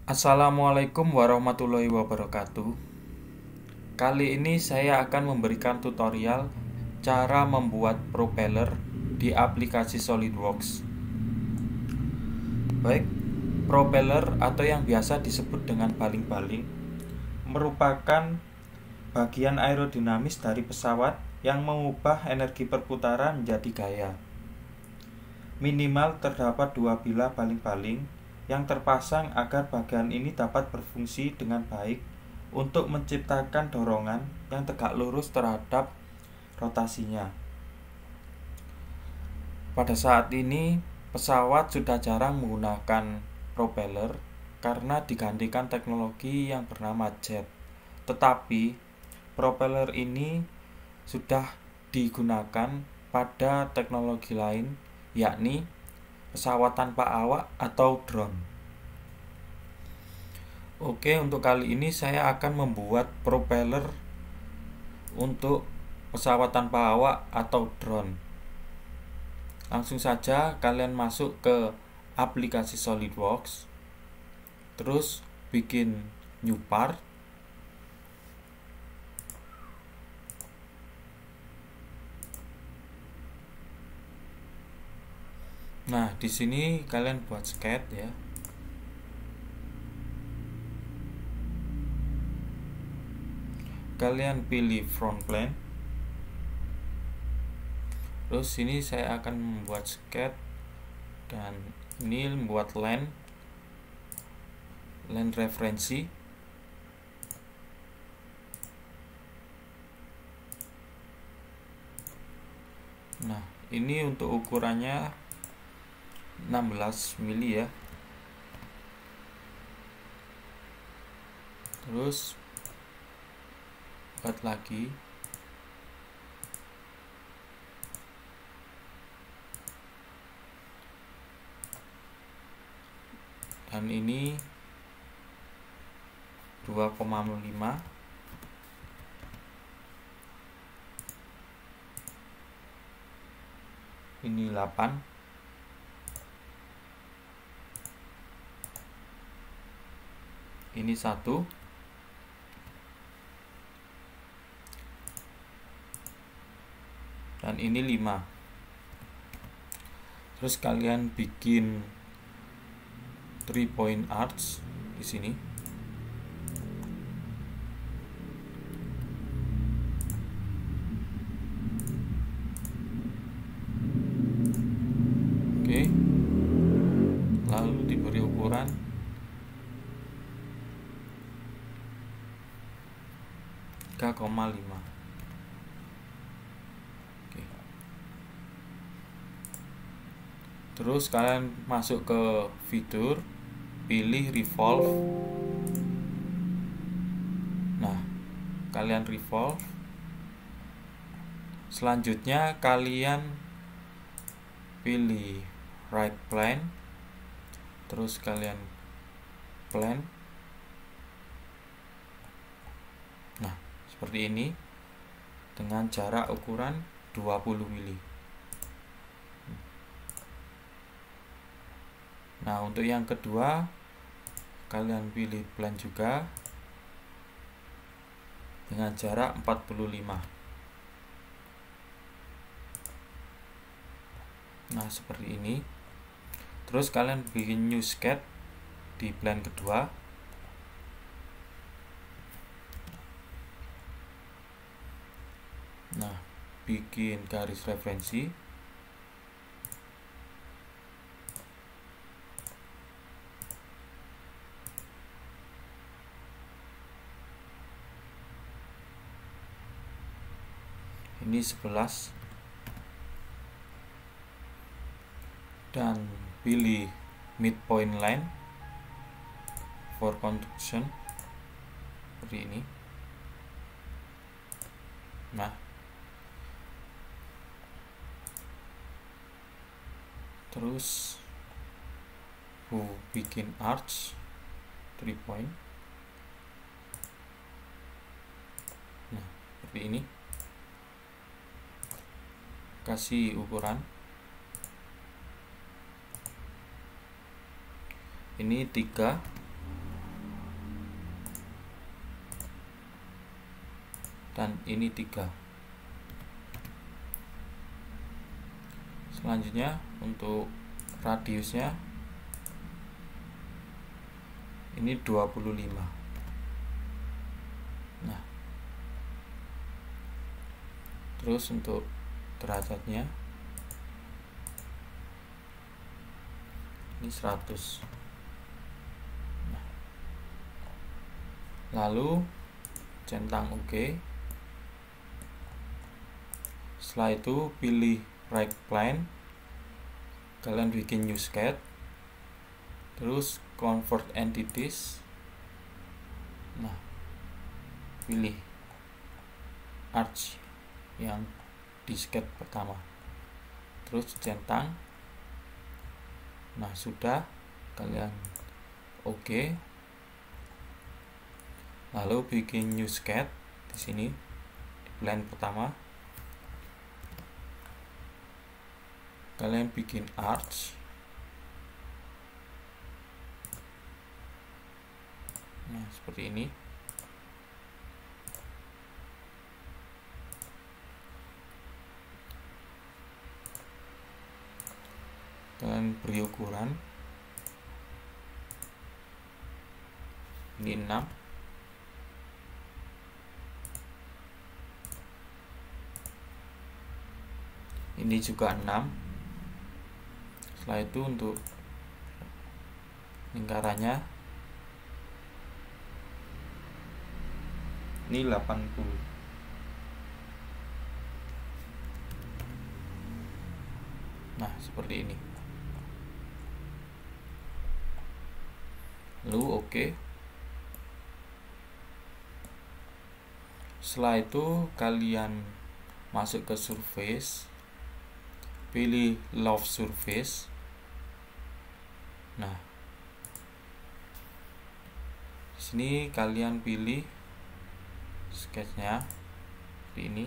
Assalamualaikum warahmatullahi wabarakatuh. Kali ini saya akan memberikan tutorial cara membuat propeller di aplikasi SolidWorks. Baik, propeller atau yang biasa disebut dengan baling-baling merupakan bagian aerodinamis dari pesawat yang mengubah energi perputaran menjadi gaya. Minimal terdapat dua bilah baling-baling yang terpasang agar bagian ini dapat berfungsi dengan baik untuk menciptakan dorongan yang tegak lurus terhadap rotasinya. Pada saat ini, pesawat sudah jarang menggunakan propeller karena digantikan teknologi yang bernama jet. Tetapi, propeller ini sudah digunakan pada teknologi lain, yakni pesawat tanpa awak atau drone. Oke, untuk kali ini saya akan membuat propeller untuk pesawat tanpa awak atau drone. Langsung saja kalian masuk ke aplikasi SolidWorks, terus bikin new part. Nah, di sini kalian buat sketch ya. Kalian pilih front plane. Terus sini saya akan membuat sketch dan ini membuat line referensi. Nah, ini untuk ukurannya 16 mili ya. Terus buat lagi. Dan ini 2,5. Ini 8. Ini 1. Dan ini 5. Terus kalian bikin 3 point arch di sini. Oke. Lalu diberi ukuran 3,5. Oke. Terus kalian masuk ke fitur, pilih revolve. Nah, kalian revolve. Selanjutnya kalian pilih right plane. Terus kalian plane. Nah, seperti ini dengan jarak ukuran 20 mili. Nah, untuk yang kedua kalian pilih plane juga dengan jarak 45. Nah, seperti ini. Terus kalian bikin new sketch di plane kedua. Nah, bikin garis referensi. Ini 11. Dan pilih midpoint line for construction seperti ini. Nah, terus bikin arch 3 point. Nah, seperti ini. Kasih ukuran ini 3 dan ini 3. Selanjutnya untuk radiusnya ini 25. Nah, terus untuk derajatnya ini 100. Nah, lalu centang OK. Setelah itu pilih right plane, kalian bikin new sketch, terus convert entities. Nah, pilih arch yang di sketch pertama, terus centang. Nah, sudah, kalian OK. Lalu bikin new sketch di sini di plane pertama. Kalian bikin arch. Nah, seperti ini. Kalian beri ukuran ini 6. Ini juga 6. Setelah itu untuk lingkarannya ini 80. Nah, seperti ini. Lalu OK. Setelah itu kalian masuk ke surface, pilih love surface. Nah, di sini kalian pilih sketchnya seperti ini.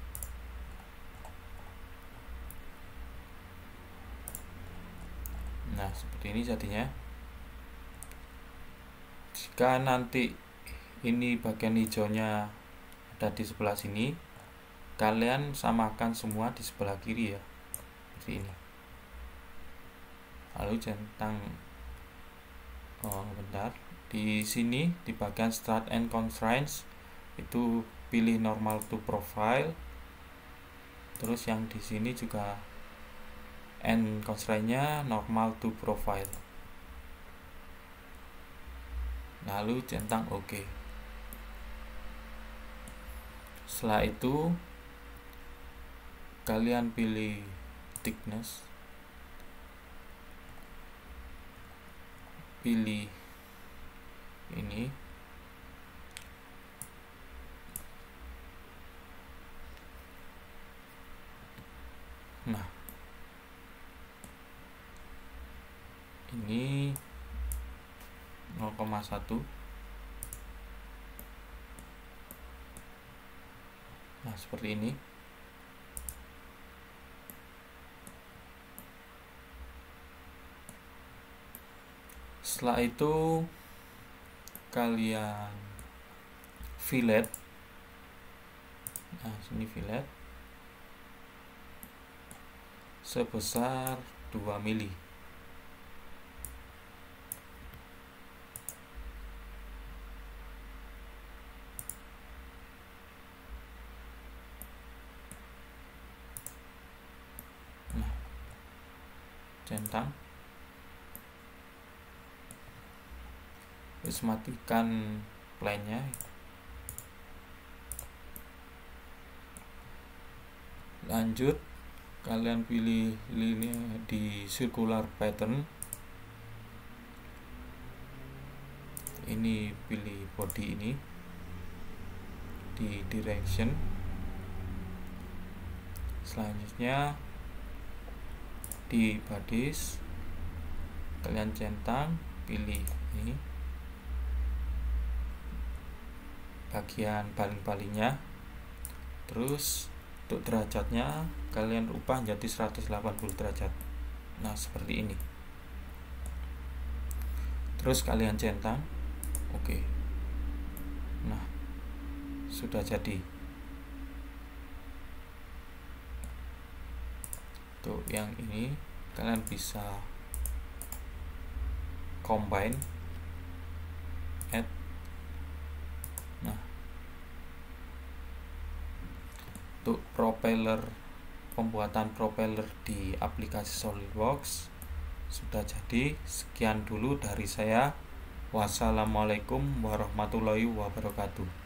Nah, seperti ini jadinya. Jika nanti ini bagian hijaunya ada di sebelah sini, kalian samakan semua di sebelah kiri ya, seperti ini. Lalu centang, bentar, di sini di bagian start and constraints itu pilih normal to profile, terus yang di sini juga end constraint-nya normal to profile. Lalu centang OK. Setelah itu kalian pilih thickness, pilih ini. Nah, ini 0,1. Nah, seperti ini. Setelah itu kalian fillet. Nah, sini fillet sebesar 2 mili. Nah, centang. Terus matikan plane-nya. Lanjut, kalian pilih linear di circular pattern. Ini pilih body ini di direction. Selanjutnya di bodies kalian centang, pilih ini bagian paling-palingnya. Terus untuk derajatnya kalian ubah menjadi 180 derajat. Nah, seperti ini. Terus kalian centang OK. Nah, sudah jadi. Untuk yang ini kalian bisa combine, add. Nah, untuk pembuatan propeller di aplikasi SolidWorks sudah jadi. Sekian dulu dari saya. Wassalamualaikum warahmatullahi wabarakatuh.